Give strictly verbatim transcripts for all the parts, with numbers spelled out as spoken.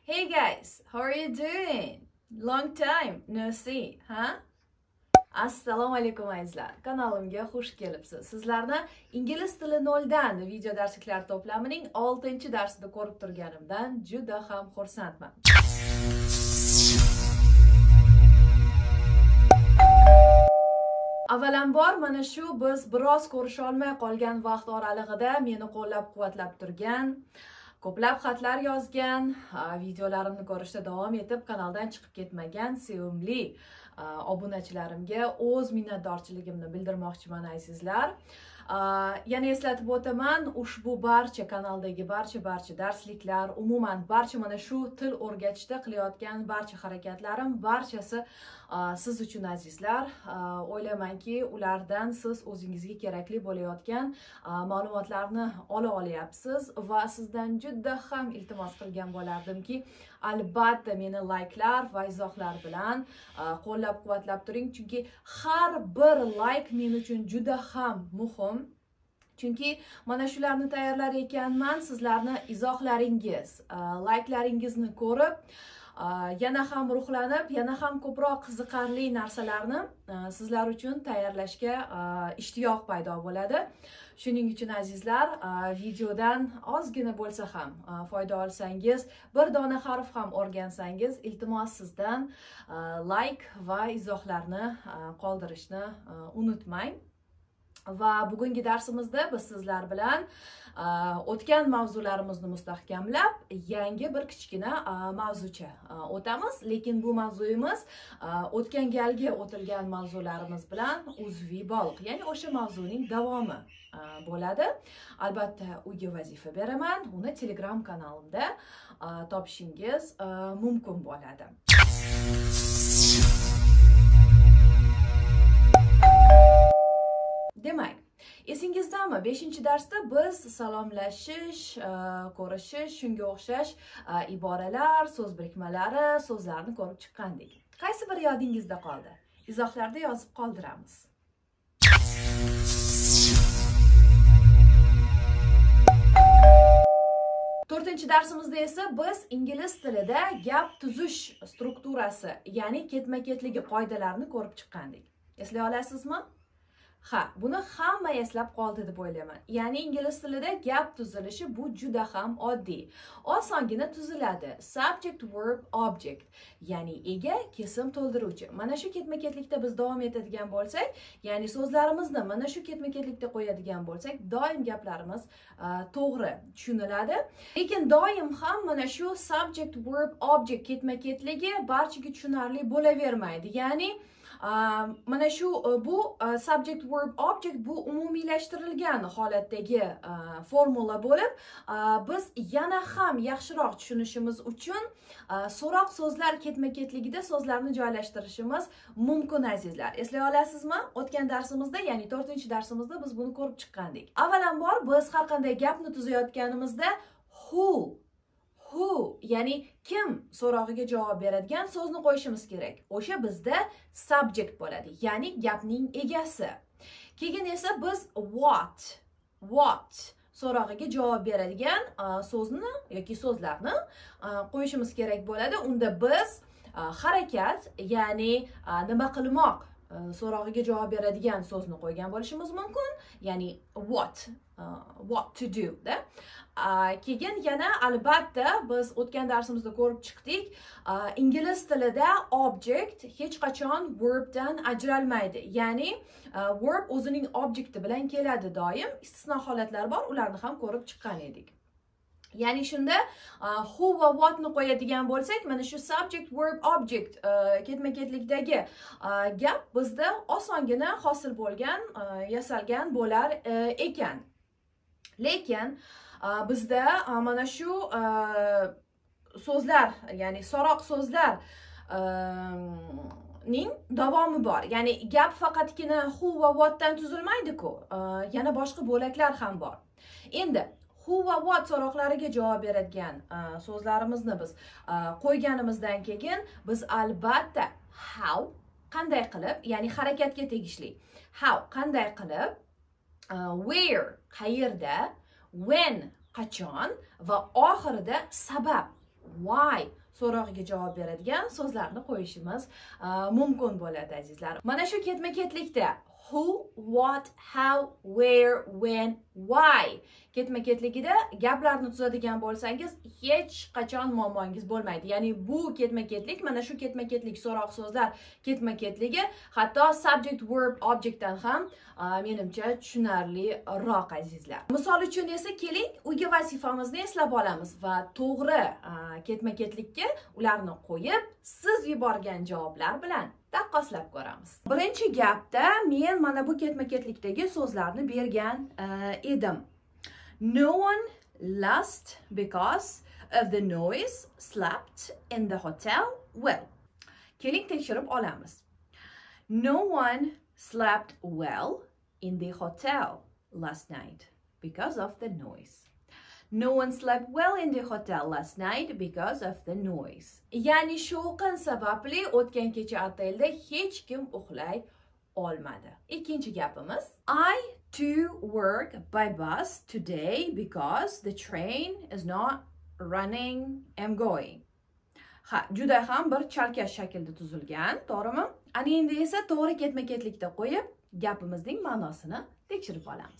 Hey guys, how are you doing? Long time no see, huh? Assalomu alaykum azizlar. Kanalimga xush kelibsiz. Sizlarni ingliz tili noldan video darsliklar to'plamining oltinchi darsida ko'rib turganimdan juda ham xursandman. Avvalambor mana shu biz biroz ko'risha olmay qolgan vaqt oralig'ida meni qo'llab-quvvatlab turgan, ko'plab xatlar yozgan, videolarimni ko'rishda davom etib kanaldan chiqib ketmagan sevimli obunachilarimga o'z minnatdorchiligimni bildirmoqchiman azizlar. Yana eslatib o'taman, ushbu barcha kanaldagi barcha barcha darsliklar, umuman barcha mana shu til o'rgatishda qilayotgan barcha harakatlarim barchasi siz uchun azizlar. O'ylaymanki, ulardan siz o'zingizga kerakli bo'layotgan ma'lumotlarni ola olyapsiz va sizdan juda ham iltimos qilgan bo'lardimki, albatta meni layklar va izohlar bilan qo'llab-quvvatlab turing, chunki har bir layk men uchun juda ham muhim. Chunki mana shularni tayyorlar ekanman, sizlarni izohlaringiz, layklaringizni ko'rib, yana ham ruhlanib, yana ham ko'proq qiziqarli narsalarni sizlar uchun tayyorlashga ishtiyoq paydo bo'ladi. Shuning uchun azizlar, videodan ozgina bo'lsa ham foyda olsangiz, bir dona harf ham o'rgansangiz, iltimos sizdan like va izohlarni qoldirishni unutmang. Va bugungi darsimizda biz sizlar bilan o'tgan mavzularimizni mustahkamlab, yangi bir kichkina mavzucha o'tamiz, lekin bu mavzuyimiz o'tgan galgi o'tilgan mavzularimiz bilan uzviy bog'liq, ya'ni o'sha mavzuning davomi bo'ladi. Albatta, uyga vazifa beraman, uni Telegram kanalimda topishingiz mumkin bo'ladi. Demak, esingizdami, beshinchi darsda biz salomlashish, ko'rishish, shunga o'xshash iboralar, so'z birikmalari, so'zlarni ko'rib chiqqandik. Qaysi biri yodingizda qoldi? Izohlarda yozib qoldiramiz. to'rtinchi darsimizda esa biz ingliz tilida gap tuzish strukturasi, ya'ni ketma-ketligi qoidalarini ko'rib chiqqandik. Eslay olasizmi? Ha, buni hamma eslab qoldi deb o'ylayman. Ya'ni ingliz tilida gap tuzilishi bu juda ham oddiy. Osongina tuziladi. Subject, verb, object. Ya'ni ega, kesim to'ldiruvchi. Mana shu ketma-ketlikda biz davom etadigan bo'lsak, ya'ni so'zlarimizni mana shu ketma-ketlikda qo'yadigan bo'lsak, doim gaplarimiz to'g'ri tushuniladi. Lekin doim ham mana shu subject, verb, object ketma-ketligi barchaga tushunarli bo'lavermaydi. Ya'ni mana shu bu subject, verb, object bu umumiylashtirilgan holatdagi formula bo'lib, biz yana ham yaxshiroq tushunishimiz uchun so'roq so'zlar ketma-ketligida so'zlarni joylashtirishimiz mumkin azizlar. Eslay olasizmi? O'tgan darsimizda, ya'ni to'rtinchi darsimizda biz buni ko'rib chiqqandik. Avvalambor biz har qanday gapni tuzayotganimizda who Who, ya'ni kim so'rog'iga javob beradigan so'zni qo'yishimiz kerak. O'sha bizda subject bo'ladi, ya'ni gapning egasi. Keyin esa biz what, what so'rog'iga javob beradigan so'zni yoki so'zlarni qo'yishimiz kerak bo'ladi. Unda biz harakat, ya'ni nima qilmoq so'rog'iga javob beradigan so'zni qo'ygan bo'lishimiz mumkin, ya'ni what, what to do da. Keyin yana albatta biz o'tgan darsimizda ko'rib chiqdik, ingliz tilida object hech qachon verbdan ajralmaydi. Ya'ni verb o'zining objecti bilan keladi doim. Istisno holatlar bor, ularni ham ko'rib chiqqan edik. Ya'ni shunda who va what ni qo'yadigan bo'lsak, mana shu subject, verb, object ketma-ketlikdagi gap bizda osongina hosil bo'lgan, yasalgan bo'lar ekan. Lekin bizda mana shu so'zlar, ya'ni so'roq so'zlar ning davomi bor. Ya'ni gap faqatgina who va what dan tuzilmaydi-ku, yana boshqa bo'laklar ham bor. Endi who va what so'roqlariga javob beradigan so'zlarimizni biz qo'yganimizdan keyin biz albatta how qanday qilib, ya'ni harakatga tegishli. How qanday qilib, where qayerda, when qachon va oxirida sabab why so'rog'iga javob beradigan so'zlarni qo'yishimiz uh, mumkin bo'ladi azizlar. Mana shu ketma-ketlikda who, what, how, where, when, why ketma-ketligida gaplarni tuzadigan bo'lsangiz hech qachon muammongiz bo'lmaydi. Ya'ni bu ketma-ketlik, mana shu ketma-ketlik so'roq so'zlar ketma-ketligi hatto subject, verb, objectdan ham uh, menimcha tushunarliroq azizlar. Misol uchun esa keling uyga vazifamizni eslab olamiz va to'g'ri uh, ketma-ketlikka ularni qo'yib, siz yuborgan javoblar bilan taqqoslab ko'ramiz. Birinchi gapda men mana bu ketma-ketlikdagi so'zlarni bergan uh, edim. No one lost because of the noise slept in the hotel well. Keling tekshirib olamiz. No one slept well in the hotel last night because of the noise. No one slept well in the hotel last night because of the noise. Ya'ni shovqin sababli o'tgan kecha otelda hech kim uxlay olmadi. Ikkinchi gapimiz. I to work by bus today because the train is not running. I'm going. Ha, juda ham bir chalkash shaklda tuzilgan, to'g'rimi? Ana endi esa to'g'ri ketma-ketlikda qo'yib, gapimizning ma'nosini tekshirib olamiz.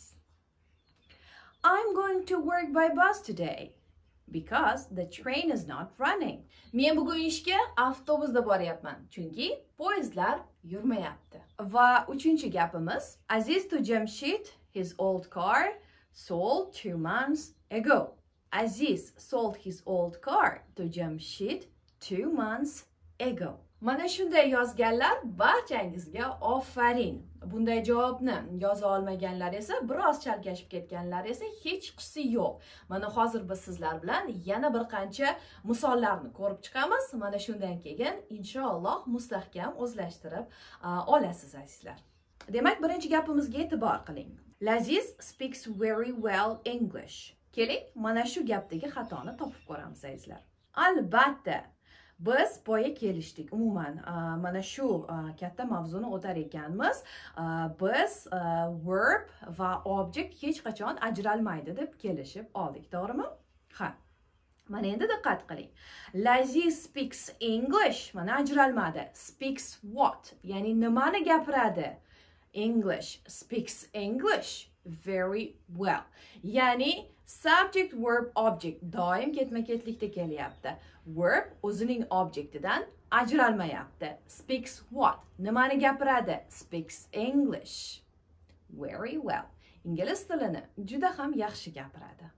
I'm going to work by bus today because the train is not running. Men bugun ishga avtobusda boryapman, chunki poyezdlar yurmayapti. Va uchinchi gapimiz, Aziz to Jamshid his old car sold two months ago. Aziz sold his old car to Jamshid two months ago. Mana shunday yozganlar barchangizga ofarin. Bunday javobni yoza olmaganlar esa, biroz chalkashib ketganlar esa hech qisi yo'q. Mana hozir biz sizlar bilan yana bir qancha misollarni ko'rib chiqamiz. Mana shundan keyin inshaalloh mustahkam o'zlashtirib olasiz azizlar. Demak, birinchi gapimizga e'tibor qiling. Laziz speaks very well English. Keling, mana shu gapdagi xatoni topib ko'ramiz azizlar. Albatta biz boya kelishdik. Umuman mana shu katta mavzuni o'tar ekanmiz. Biz verb va object hech qachon ajralmaydi deb kelishib oldik, to'g'rimi? Ha. Mana endi diqqat qiling. Laziz speaks English, mana ajralmadi. Speaks what? Ya'ni nimani gapiradi? English. Speaks English very well. Ya'ni subject, verb, object doim ketma-ketlikda kelyapti. Verb o'zining objectidan ajralmayapti. Speaks what? Nimani gapiradi? Speaks English very well. Ingliz tilini juda ham yaxshi gapiradi.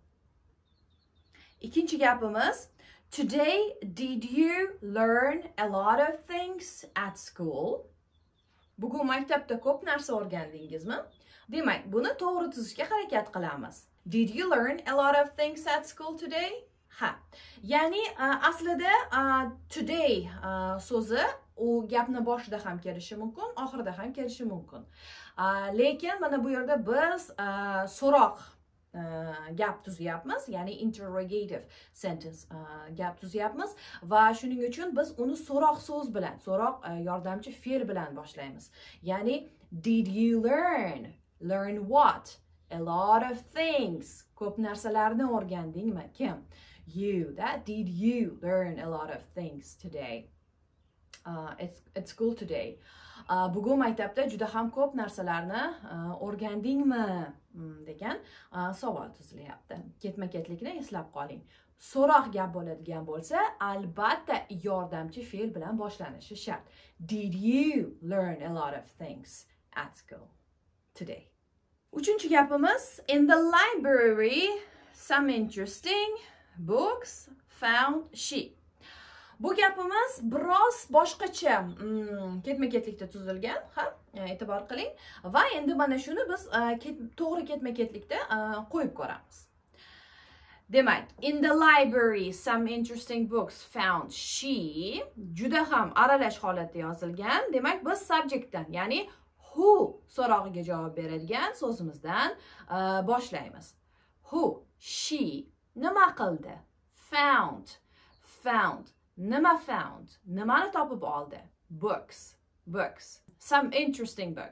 Ikkinchi gapimiz, today did you learn a lot of things at school? Bugun maktabda ko'p narsa o'rgandingizmi? Demak, buni to'g'ri tuzishga harakat qilamiz. Did you learn a lot of things at school today? Ha. Ya'ni aslida today so'zi u gapni boshida ham kelishi mumkin, oxirida ham kelishi mumkin. Lekin mana bu yerda biz so'roq gap tuzyapmiz, ya'ni interrogative sentence gap tuzyapmiz va shuning uchun biz uni so'roq so'z bilan, so'roq yordamchi fe'l bilan boshlaymiz. Ya'ni did you learn? Learn what? A lot of things. Ko'p narsalarni o'rgandingmi? Kim? You. That did you learn a lot of things today? Uh, at, at school today. Uh, bugun maktabda juda ham ko'p narsalarni uh, o'rgandingmi degan uh, savol tuzilyapti. Ketma-ketlikni eslab qoling. So'roq gap bo'ladigan bo'lsa, albatta yordamchi fe'l bilan boshlanishi shart. Did you learn a lot of things at school today? Uchinchi gapimiz, in the library some interesting books found she. Bu gapimiz biroz boshqacha ketma-ketlikda tuzilgan, ha, e'tibor qiling. Va endi mana shuni biz to'g'ri ketma-ketlikda qo'yib ko'ramiz. Demak, in the library some interesting books found she juda ham aralash holatda yozilgan. Demak, biz subjectdan, ya'ni who so'rog'iga javob beradigan so'zimizdan boshlaymiz. Who, she nima qildi? Found, found. Nima found? Nimani topib oldi? Books, books. Some interesting books.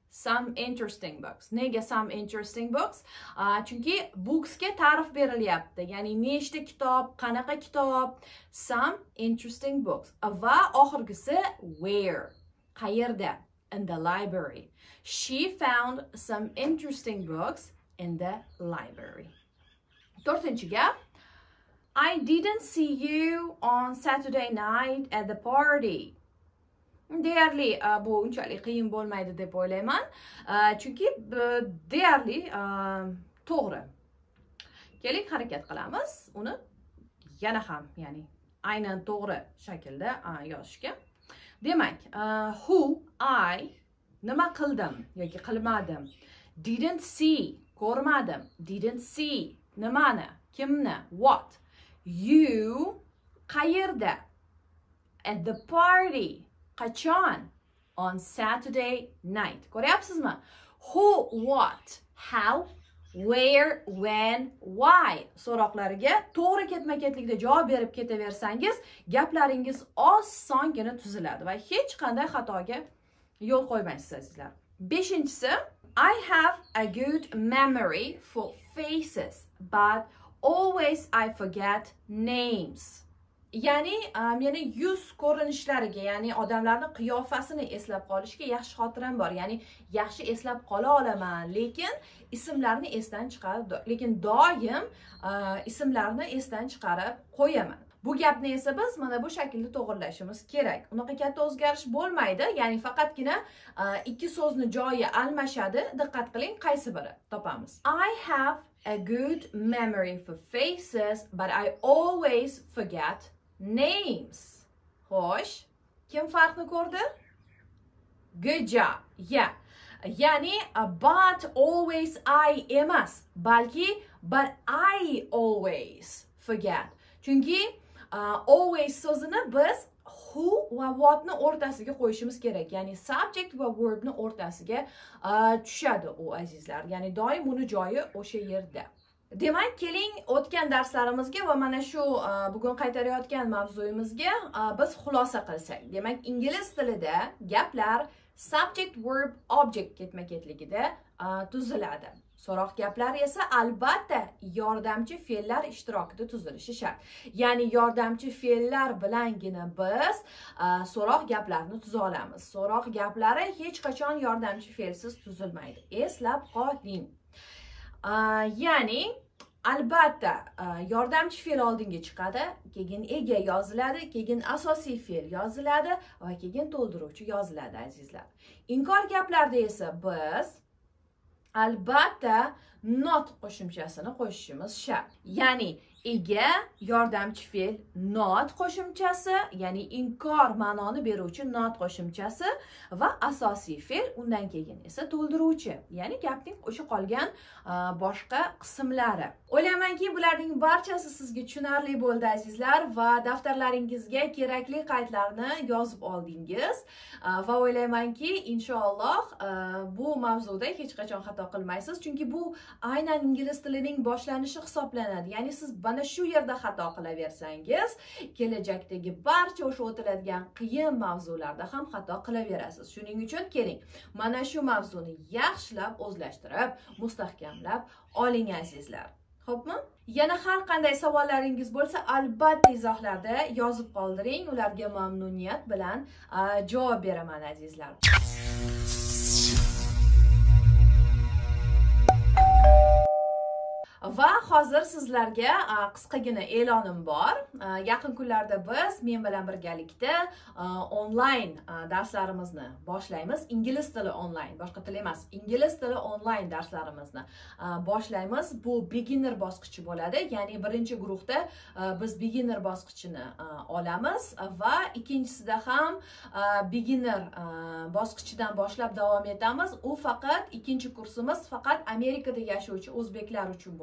Some interesting books. Nega some interesting books? Uh, chunki booksga ta'rif berilyapti. Ya'ni nechta kitob, qanaqa kitob? Some interesting books. Va oxirgisi where? Qayerda? In the library. She found some interesting books in the library. To'rtinchi gap. I didn't see you on Saturday night at the party. Deyarli bu unchalik qiyin bo'lmaydi deb o'ylayman. Chunki deyarli to'g'ri. Keling harakat qilamiz. Uni yana ham, ya'ni aynan to'g'ri shaklda yozishga. Demak, who, I nima qildim yoki qilmadim. Didn't see, ko'rmadim. Didn't see, nimani, kimni, what. You, qayerda. At the party. Qachon? On Saturday night. Ko'ryapsizmi? Who, what, how, where, when, why so'roqlariga to'g'ri ketma-ketlikda javob berib ketaversangiz, gaplaringiz osongina tuziladi va hech qanday xatoga yo'l qo'ymaysiz azizlar. Beshinchisi, I have a good memory for faces, but always I forget names. Ya'ni meni yuz ko'rinishlariga, ya'ni odamlarning qiyofasini eslab qolishga yaxshi xotiram bor. Ya'ni yaxshi eslab qola olaman, lekin ismlarni esdan chiqarib, lekin doim ismlarni esdan chiqarib qo'yaman. Bu gapni esa biz mana bu shaklda to'g'rilashimiz kerak. Unaqa katta o'zgarish bo'lmaydi, ya'ni faqatgina ikki so'zni joyi almashadi. Diqqat qiling, qaysi biri topamiz. I have a good memory for faces, but I always forget names. Xo'sh, kim farqni ko'rdi? Good job. Yeah. Ya'ni but always I emas, balki but I always forget. Chunki uh, always so'zini biz who va whatni o'rtasiga qo'yishimiz kerak. Ya'ni subject va verbni o'rtasiga uh, tushadi u azizlar. Ya'ni doim uni joyi o'sha yerda. Demak, keling o'tgan darslarimizga va mana shu uh, bugun qaytarayotgan mavzuyimizga uh, biz xulosa qilsak. Demak, ingliz tilida gaplar subject verb object ketma-ketligida uh, tuziladi. So'roq gaplar esa albatta yordamchi fe'llar ishtirokida tuzilishi shart. Ya'ni yordamchi fe'llar bilangina biz uh, so'roq gaplarni tuza olamiz. So'roq gaplari hech qachon yordamchi fe'lsiz tuzilmaydi. Eslab qoling. Uh, ya'ni albatta uh, yordamchi fe'l oldinga chiqadi, keyin ega yoziladi, keyin asosiy fe'l yoziladi va keyin to'ldiruvchi yoziladi azizlar. Inkor gaplarda esa biz albatta not qo'shimchasini qo'shishimiz shart. Ya'ni ega yordamchi fe'l not qo'shimchasi, ya'ni inkor ma'noni beruvchi not qo'shimchasi va asosiy fe'l, undan keyin esa to'ldiruvchi, ya'ni gapning o'sha qolgan boshqa qismlari. O'ylaymanki, bularning barchasi sizga tushunarli bo'ldi azizlar va daftarlaringizga kerakli qaydlarni yozib oldingiz va o'ylaymanki, inshaalloh bu mavzuda hech qachon xato qilmaysiz, chunki bu aynan ingliz tilining boshlanishi hisoblanadi. Ya'ni siz mana shu yerda xato qilaversangiz, kelajakdagi barcha o'sha o'tiladigan qiyin mavzularda ham xato qilaverasiz. Shuning uchun keling, mana shu mavzuni yaxshilab o'zlashtirib, mustahkamlab oling azizlar. Xo'pmi? Yana har qanday savollaringiz bo'lsa, albatta izohlarda yozib qoldiring. Ularga mamnuniyat bilan javob beraman azizlar. Va hozir sizlarga qisqagina e'lonim bor. Yaqin kunlarda biz men bilan birgalikda onlayn darslarimizni boshlaymiz. Ingliz tili onlayn, boshqa til emas. Ingliz tili onlayn darslarimizni boshlaymiz. Bu beginner bosqichi bo'ladi. Ya'ni birinchi guruhda biz beginner bosqichini olamiz va ikkinchisida ham beginner bosqichidan boshlab davom etamiz. U faqat ikkinchi kursimiz faqat Amerikada yashovchi o'zbeklar uchun bo'ladi.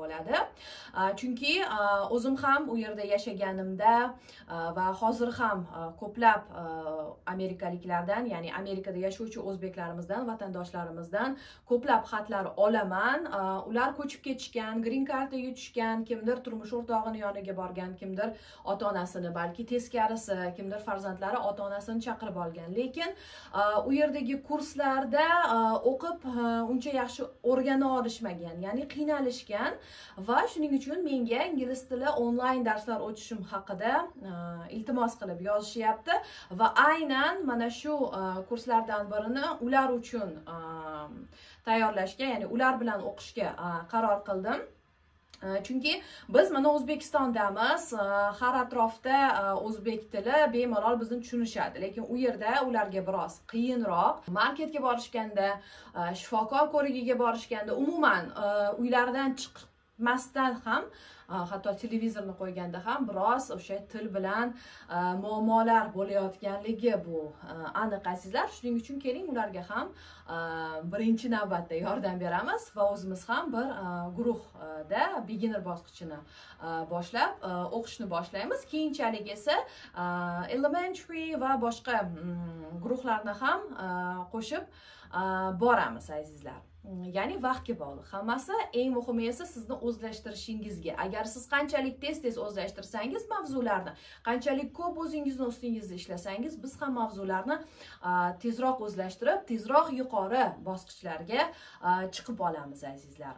bo'ladi. Chunki o'zim ham u yerda yashaganimda va hozir ham ko'plab amerikaliklardan, ya'ni Amerikada yashovchi o'zbeklarimizdan, vatandoshlarimizdan ko'plab xatlar olaman. Ular ko'chib ketishgan, green cardga yutishgan, kimdir turmush o'rtog'ini yoniga borgan, kimdir ota-onasini, balki teskarisi, kimdir farzandlari ota-onasini chaqirib olgan. Lekin u yerdagi kurslarda o'qib uncha yaxshi o'rgana olishmagan, ya'ni qiynalishgan va shuning uchun menga ingliz tili onlayn darslar o'tishim haqida iltimos qilib yozishyapti va aynan mana shu kurslardan birini ular uchun tayyorlashga, ya'ni ular bilan o'qishga qaror qildim. Chunki biz mana O'zbekistondamiz, har atrofda o'zbek tili bemalol bizni tushunishadi, lekin u yerda ularga biroz qiyinroq. Marketga borishganda, shifokor ko'rigiga borishganda, umuman uylaridan chiqmasdan ham, hatto televizorni qo'yganda ham biroz o'sha til bilan muammolar bo'layotganligi bu aniq azizlar. Shuning uchun keling ularga ham birinchi navbatda yordam beramiz va o'zimiz ham bir guruhda beginner bosqichini boshlab o'qishni boshlaymiz. Keyinchalik esa elementary va boshqa guruhlarni ham qo'shib boramiz azizlar. Ya'ni vaqtga bog'liq hammasi. Eng muhimi esa sizni o'zlashtirishingizga. Agar siz qanchalik tez-tez o'zlashtirsangiz mavzularni, qanchalik ko'p o'zingizni ustingizda ishlasangiz, biz ham mavzularni tezroq o'zlashtirib, tezroq yuqori bosqichlarga chiqib olamiz azizlar.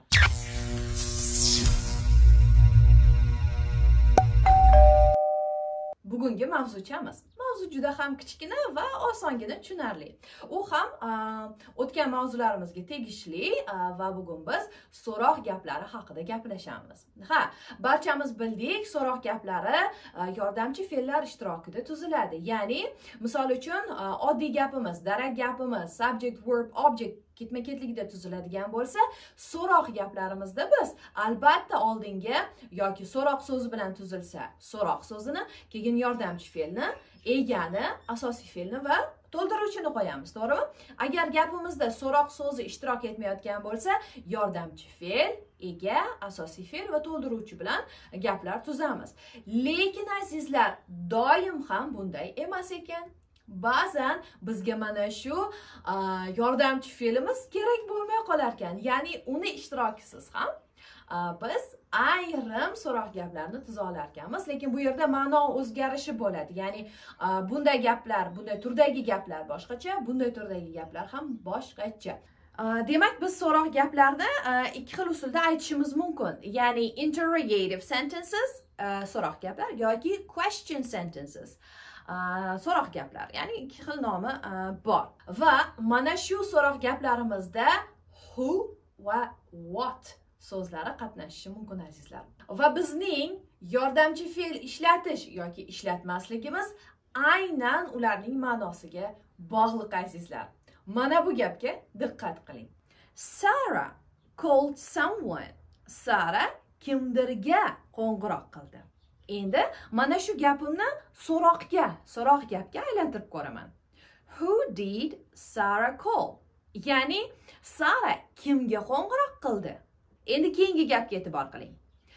Bugungi mavzuchamiz. Mavzu juda ham kichkina va osongina tushunarli. U ham o'tgan mavzularimizga tegishli va bugun biz so'roq gaplari haqida gaplashamiz. Ha, barchamiz bildik, so'roq gaplari yordamchi fe'llar ishtirokida tuziladi. Ya'ni, misol uchun oddiy gapimiz, darak gapimiz, subject, verb, object ketma-ketligida tuziladigan bo'lsa, so'roq gaplarimizda biz albatta oldinga yoki so'roq so'zi bilan tuzilsa, so'roq so'zini, keyin yordamchi fe'lni, egani, asosiy fe'lni va to'ldiruvchini qo'yamiz, to'g'rimi? Agar gapimizda so'roq so'zi ishtirok etmayotgan bo'lsa, yordamchi fe'l, ega, asosiy fe'l va to'ldiruvchi bilan gaplar tuzamiz. Lekin azizlar, doim ham bunday emas ekan. Ba'zan bizga mana shu yordamchi fe'limiz kerak bo'lmay qolar ekan. Ya'ni uni ishtirokisiz ham biz ayrim so'roq gaplarni tuza olar ekanmiz, lekin bu yerda ma'no o'zgarishi bo'ladi. Ya'ni bunday gaplar, bunday turdagi gaplar boshqacha, bunday turdagi gaplar ham boshqacha. Demak, biz so'roq gaplarni ikki xil usulda aytishimiz mumkin. Ya'ni interrogative sentences, so'roq gaplar yoki question sentences. So'roq gaplar, ya'ni ikki xil nomi bor. Va mana shu so'roq gaplarimizda who va what so'zlari qatnashishi mumkin azizlar. Va bizning yordamchi fe'l ishlatish yoki ishlatmasligimiz aynan ularning ma'nosiga bog'liq azizlar. Mana bu gapga diqqat qiling. Sarah called someone. Sara kimdirga qo'ng'iroq qildi. Endi mana shu gapimni so'roqga, so'roq gapga aylantirib ko'raman. Who did Sarah call? Ya'ni Sara kimga qo'ng'iroq qildi? Endi keyingi gapga e'tibor qiling.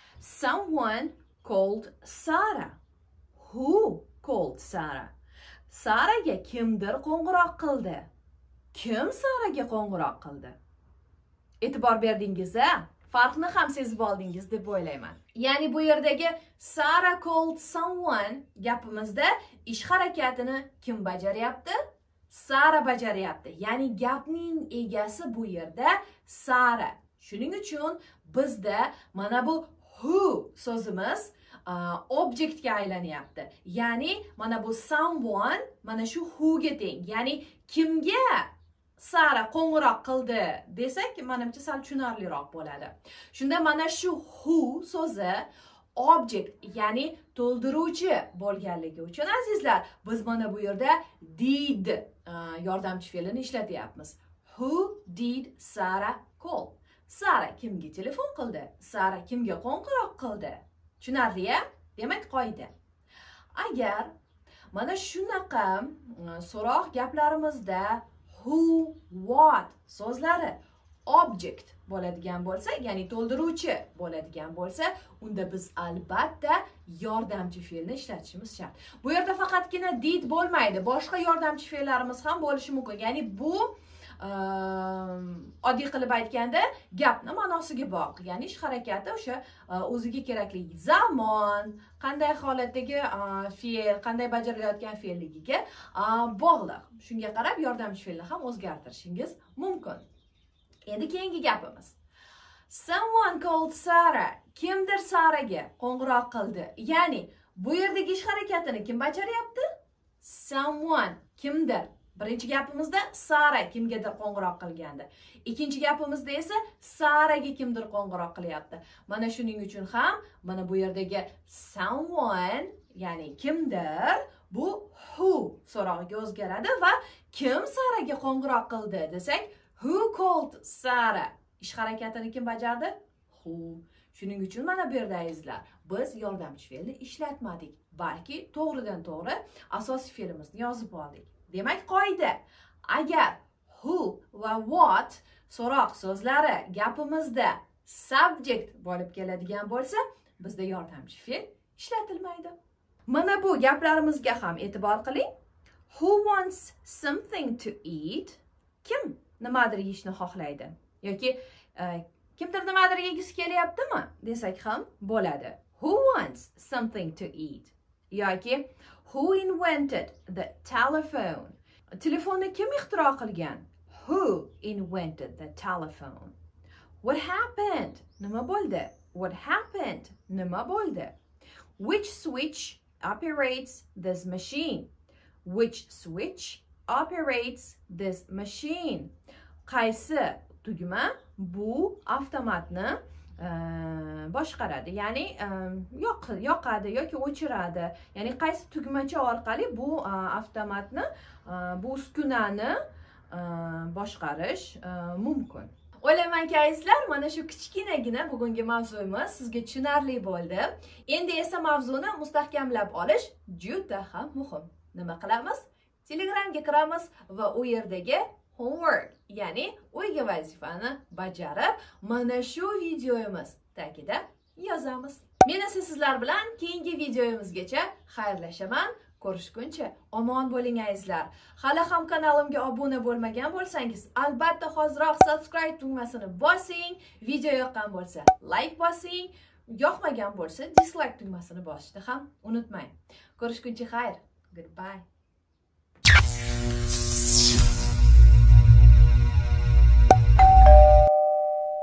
Someone called Sarah. Who called Sarah? Saraga kimdir qo'ng'iroq qildi. Kim Saraga qo'ng'iroq qildi? E'tibor berdingiz-a? Farqni ham sezib oldingiz deb o'ylayman. Ya'ni bu yerdagi Sarah called someone gapimizda ish harakatini kim bajaryapti? Sara bajaryapti. Ya'ni gapning egasi bu yerda Sara. Shuning uchun bizda mana bu who so'zimiz objektga aylanyapti. Ya'ni mana bu someone mana shu who ga teng. Ya'ni kimga Sara qo'ng'iroq qildi desak, menimcha sal tushunarliroq bo'ladi. Shunda mana shu who so'zi object, ya'ni to'ldiruvchi bo'lganligi uchun azizlar, biz mana bu yerda did yordamchi fe'lini ishlatyapmiz. Who did Sarah call? Sara kimga telefon qildi? Sara kimga qo'ng'iroq qildi? Tushunarli-a? Demak, qoida. Agar mana shunaqa so'roq gaplarimizda who, what so'zlari object bo'ladigan bo'lsa, ya'ni to'ldiruvchi bo'ladigan bo'lsa, unda biz albatta yordamchi fe'lni ishlatishimiz shart. Bu yerda faqatgina did bo'lmaydi, boshqa yordamchi fe'llarimiz ham bo'lishi mumkin. Ya'ni bu oddiy qilib aytganda gapni ma'nosiga bog'liq. Ya'ni ish harakati o'sha o'ziga kerakli zamon, qanday holatdagi fe'l, qanday bajarilayotgan fe'lligiga bog'liq. Shunga qarab yordamchi fe'lni ham o'zgartirishingiz mumkin. Endi keyingi gapimiz. Someone called Sarah. Kimdir Saraga qo'ng'iroq qildi. Ya'ni bu yerdagi ish harakatini kim bajaryapti? Someone, kimdir. Birinchi gapimizda Sara kimgadir qo'ng'iroq qilgandi. Ikkinchi gapimizda esa Saraga kimdir qo'ng'iroq qilyapti. Mana shuning uchun ham mana bu yerdagi someone, ya'ni kimdir, bu who so'rog'iga o'zgaradi va kim Saraga qo'ng'iroq qildi desak, who called Sarah? Ish harakatini kim bajardi? Who. Shuning uchun mana bu yerda azizlar, biz yordamchi fe'lni ishlatmadik, balki to'g'ridan to'g'ri asosiy fe'limizni yozib oldik. Demak, qoida: agar who va what so'roq so'zlari gapimizda subject bo'lib keladigan bo'lsa, bizda yordamchi fe'l ishlatilmaydi. Mana bu gaplarimizga ham e'tibor qiling. Who wants something to eat? Kim nimadir yeyishni xohlaydi yoki kimdir nimadir yegisi kelyaptimi desak ham bo'ladi. Who wants something to eat? Yoki who invented the telephone? Telefonni kim ixtiro qilgan? Who invented the telephone? What happened? Nima bo'ldi? What happened? Nima bo'ldi? Which switch operates this machine? Which switch operates this machine? Qaysi tugma bu avtomatni boshqaradi, ya'ni yoqadi yoki o'chiradi. Ya'ni qaysi tugmacha orqali bu avtomatni, bu uskunani boshqarish mumkin. O'ylaymanki azizlar, mana shu kichkinagina bugungi mavzuyimiz sizga tushunarli bo'ldi. Endi esa mavzuni mustahkamlab olish juda ham muhim. Nima qilamiz? Telegramga kiramiz va u yerdagi homework, ya'ni uyga vazifani bajarib, mana shu videomiz tagida yozamiz. Men esa sizlar bilan keyingi videomizgacha xayrlashaman. Ko'rishguncha omon bo'ling azizlar. Hali ham kanalimga obuna bo'lmagan bo'lsangiz, albatta hozirroq subscribe tugmasini bosing. Video yoqqan bo'lsa like bosing, yoqmagan bo'lsa dislike tugmasini bosishni ham unutmang. Ko'rishguncha xayr. Goodbye.